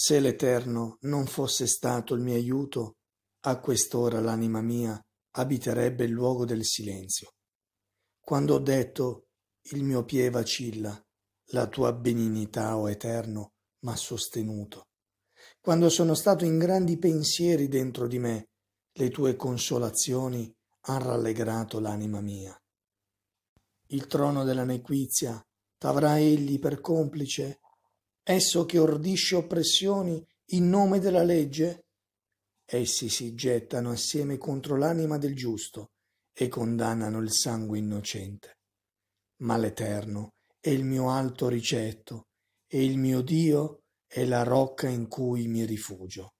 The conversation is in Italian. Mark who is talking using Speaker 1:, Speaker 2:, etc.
Speaker 1: Se l'Eterno non fosse stato il mio aiuto, a quest'ora l'anima mia abiterebbe il luogo del silenzio. Quando ho detto, il mio piede vacilla, la tua benignità, o Eterno, m'ha sostenuto. Quando sono stato in grandi pensieri dentro di me, le tue consolazioni han rallegrato l'anima mia. Il trono della nequizia t'avrà egli per complice, esso che ordisce oppressioni in nome della legge? Essi si gettano assieme contro l'anima del giusto e condannano il sangue innocente. Ma l'Eterno è il mio alto ricetto e il mio Dio è la rocca in cui mi rifugio.